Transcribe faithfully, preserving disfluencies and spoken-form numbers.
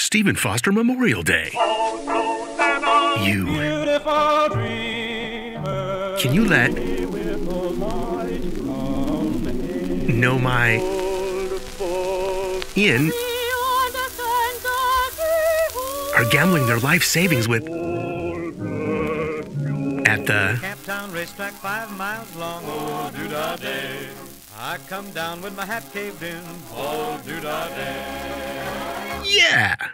Stephen Foster Memorial Day. You. Can you let know my Ian are gambling their life savings with at the Camptown racetrack, five miles long. Oh, doo-dah day. I come down with my hat caved in. Oh, doo-dah day. yeah.